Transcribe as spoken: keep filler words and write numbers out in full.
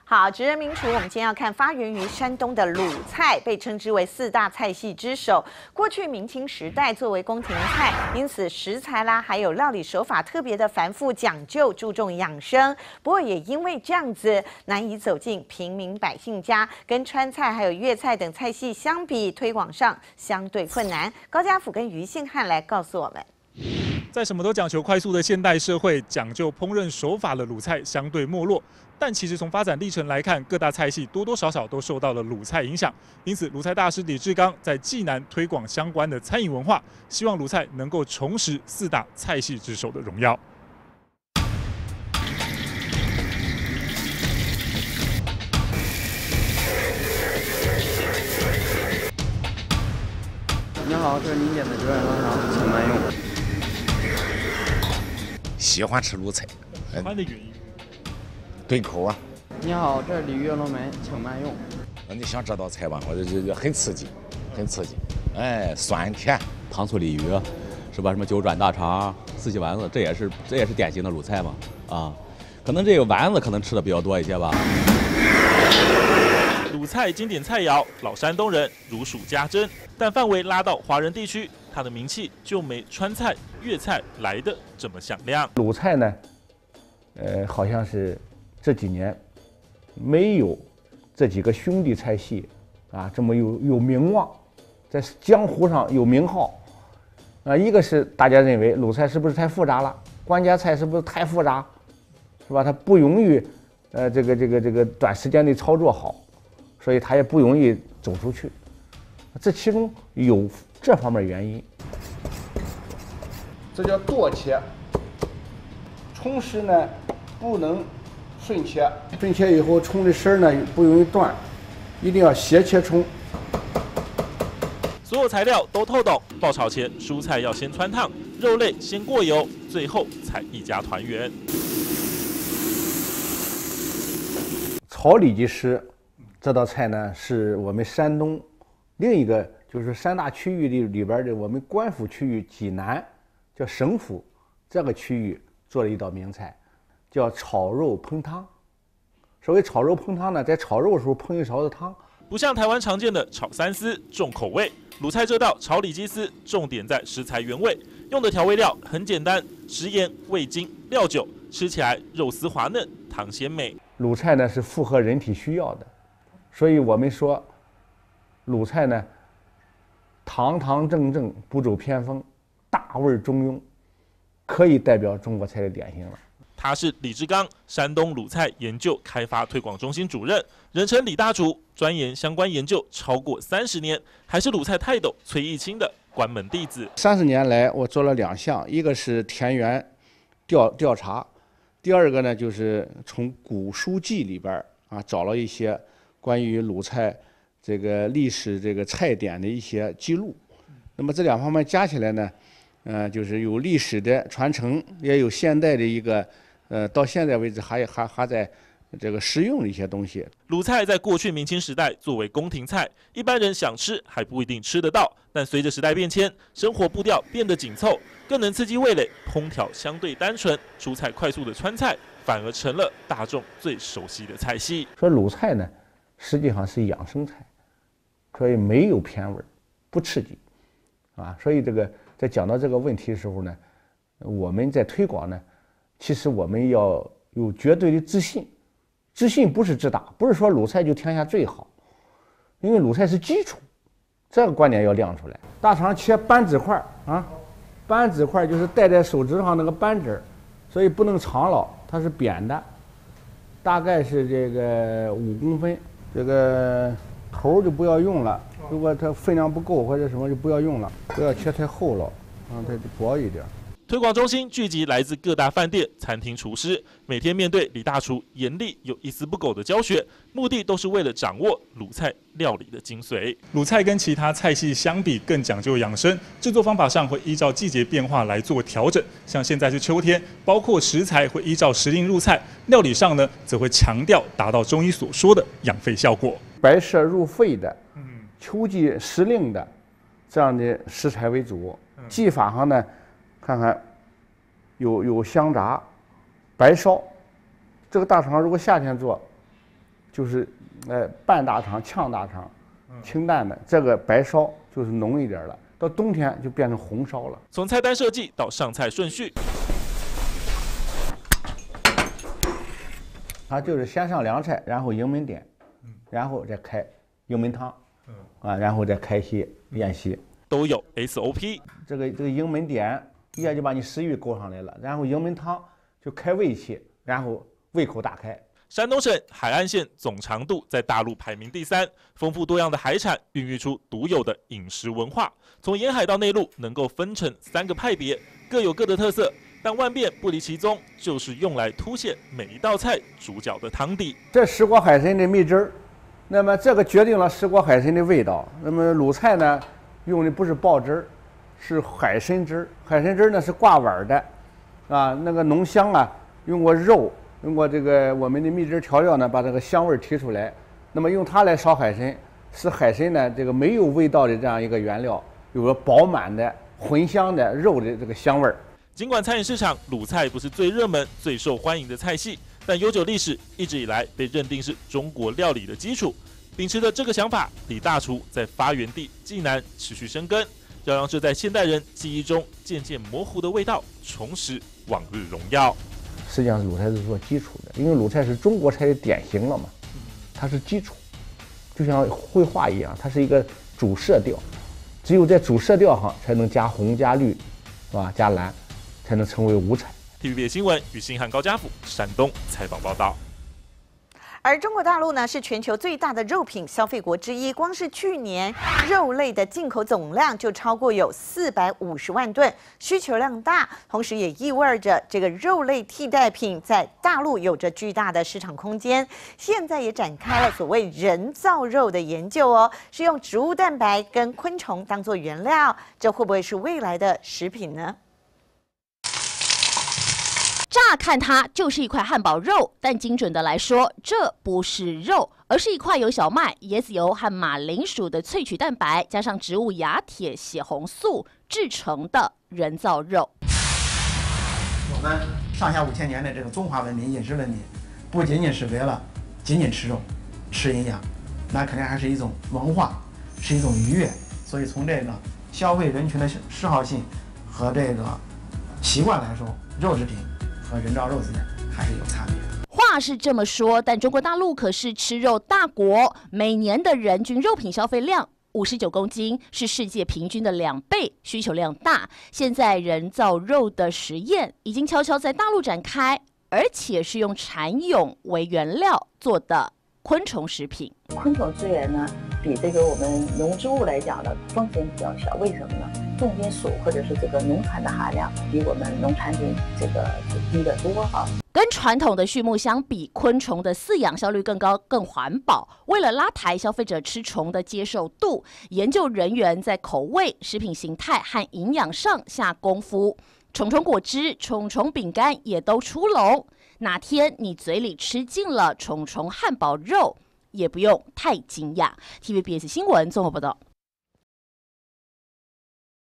好，职人名厨，我们今天要看发源于山东的鲁菜，被称之为四大菜系之首。过去明清时代作为宫廷菜，因此食材啦，还有料理手法特别的繁复讲究，注重养生。不过也因为这样子，难以走进平民百姓家，跟川菜还有粤菜等菜系相比，推广上相对困难。高家福跟于信汉来告诉我们。 在什么都讲求快速的现代社会，讲究烹饪手法的鲁菜相对没落。但其实从发展历程来看，各大菜系多多少少都受到了鲁菜影响。因此，鲁菜大师李志刚在济南推广相关的餐饮文化，希望鲁菜能够重拾四大菜系之首的荣耀。 你好，这是您点的九眼香肠，请慢用。 喜欢吃鲁菜， 喜欢的原因对口啊。 你好，这是鲤鱼月龙门，请慢用。 那你想这道菜吧，我这这这很刺激，很刺激。哎，酸甜， 糖醋鲤鱼，是吧？什么九转大肠、四喜丸子，这也是这也是典型的鲁菜嘛。啊，可能这个丸子可能吃的比较多一些吧。 鲁菜经典菜肴，老山东人如数家珍，但范围拉到华人地区，它的名气就没川菜、粤菜来的这么响亮。 鲁菜呢，呃，好像是这几年没有这几个兄弟菜系啊这么有有名望，在江湖上有名号。啊，一个是大家认为鲁菜是不是太复杂了，关家菜是不是太复杂，是吧？它不容易，呃，这个这个这个短时间内操作好。 所以它也不容易走出去，这其中有这方面原因。这叫剁切，葱丝呢不能顺切，顺切以后葱的丝儿呢不容易断，一定要斜切葱。 所有材料都透懂，爆炒前蔬菜要先汆烫，肉类先过油，最后才一家团圆。 炒里脊丝。 这道菜呢，是我们山东另一个就是三大区域里里边的我们官府区域济南叫省府这个区域做了一道名菜，叫炒肉烹汤。所谓炒肉烹汤呢，在炒肉的时候烹一勺子汤。 不像台湾常见的炒三丝重口味，鲁菜这道炒里脊丝重点在食材原味，用的调味料很简单，食盐、味精、料酒，吃起来肉丝滑嫩，汤鲜美。 鲁菜呢是符合人体需要的。 所以我们说，鲁菜呢，堂堂正正，不走偏锋，大味中庸，可以代表中国菜的典型了。 他是李志刚，山东鲁菜研究开发推广中心主任，人称李大厨，钻研相关研究超过三十年，还是鲁菜泰斗崔义清的关门弟子。 三十年来，我做了两项，一个是田园调调查，第二个呢就是从古书记里边啊找了一些。 关于鲁菜这个历史这个菜典的一些记录，那么这两方面加起来呢，呃，就是有历史的传承，也有现代的一个，呃，到现在为止还还还在这个食用的一些东西。 鲁菜在过去明清时代作为宫廷菜，一般人想吃还不一定吃得到，但随着时代变迁，生活步调变得紧凑，更能刺激味蕾，烹调相对单纯，出菜快速的川菜反而成了大众最熟悉的菜系。 说鲁菜呢？ 实际上是养生菜，所以没有偏味，不刺激，啊，所以这个在讲到这个问题的时候呢，我们在推广呢，其实我们要有绝对的自信，自信不是自大，不是说鲁菜就天下最好，因为鲁菜是基础，这个观点要亮出来。大肠切扳指块啊，扳指块就是戴在手指上那个扳指，所以不能长老，它是扁的，大概是这个五公分。 这个头就不要用了，如果它分量不够或者什么就不要用了，不要切太厚了，让它薄一点。 推广中心聚集来自各大饭店、餐厅厨师，每天面对李大厨严厉又一丝不苟的教学，目的都是为了掌握鲁菜料理的精髓。鲁菜跟其他菜系相比更讲究养生，制作方法上会依照季节变化来做调整。像现在是秋天，包括食材会依照时令入菜，料理上呢则会强调达到中医所说的养肺效果。 白摄入肺的，嗯，秋季时令的这样的食材为主。技法上呢。 看看，有有香炸、白烧。这个大肠如果夏天做， 就是呃半大肠、炝大肠，清淡的，这个白烧就是浓一点了。到冬天就变成红烧了。 从菜单设计到上菜顺序， 它就是先上凉菜，然后迎门点，然后再开迎门汤，啊，然后再开席宴席， 都有 S O P。 这个这个迎门点一下就把你食欲勾上来了，然后迎门汤就开胃气，然后胃口大开。 山东省海岸线总长度在大陆排名第三，丰富多样的海产孕育出独有的饮食文化。从沿海到内陆，能够分成三个派别，各有各的特色，但万变不离其宗，就是用来凸显每一道菜主角的汤底。 这石锅海参的秘汁儿，那么这个决定了石锅海参的味道。那么鲁菜呢，用的不是爆汁儿，是海参汁儿。海参汁儿呢是挂碗的，啊，那个浓香啊，用过肉。用过这个我们的秘制调料呢，把这个香味提出来。那么用它来烧海参，使海参呢这个没有味道的这样一个原料，有个饱满的混香的肉的这个香味儿。 尽管餐饮市场鲁菜不是最热门、最受欢迎的菜系，但悠久历史一直以来被认定是中国料理的基础。秉持着这个想法，李大厨在发源地济南持续生根，要让这在现代人记忆中渐渐模糊的味道重拾往日荣耀。 实际上是鲁菜是做基础的，因为鲁菜是中国菜的典型了嘛，它是基础，就像绘画一样，它是一个主色调，只有在主色调上才能加红加绿，是吧？加蓝，才能成为五彩。 T V B 新闻与新汉高家福山东采访报道。 而中国大陆呢，是全球最大的肉品消费国之一，光是去年肉类的进口总量就超过有四百五十万吨，需求量大，同时也意味着这个肉类替代品在大陆有着巨大的市场空间。现在也展开了所谓人造肉的研究哦，是用植物蛋白跟昆虫当作原料，这会不会是未来的食品呢？ 乍看它就是一块汉堡肉，但精准的来说，这不是肉，而是一块由小麦、椰子油和马铃薯的萃取蛋白，加上植物亚铁血红素制成的人造肉。 我们上下五千年的这个中华文明饮食文明，不仅仅是为了仅仅吃肉、吃营养，那肯定还是一种文化，是一种愉悦。所以从这个消费人群的嗜好性和这个习惯来说，肉制品和人造肉之间还是有差别的。 话是这么说，但中国大陆可是吃肉大国，每年的人均肉品消费量五十九公斤，是世界平均的两倍，需求量大。现在人造肉的实验已经悄悄在大陆展开，而且是用蚕蛹为原料做的昆虫食品。 昆虫资源呢，比这个我们农作物来讲呢，风险比较小。为什么呢？重金属或者是这个农残的含量比我们农产品这个低得多啊。 跟传统的畜牧相比，昆虫的饲养效率更高、更环保。为了拉抬消费者吃虫的接受度，研究人员在口味、食品形态和营养上下功夫。虫虫果汁、虫虫饼干也都出笼。哪天你嘴里吃进了虫虫汉堡肉，也不用太惊讶。T V B S 新闻综合报道。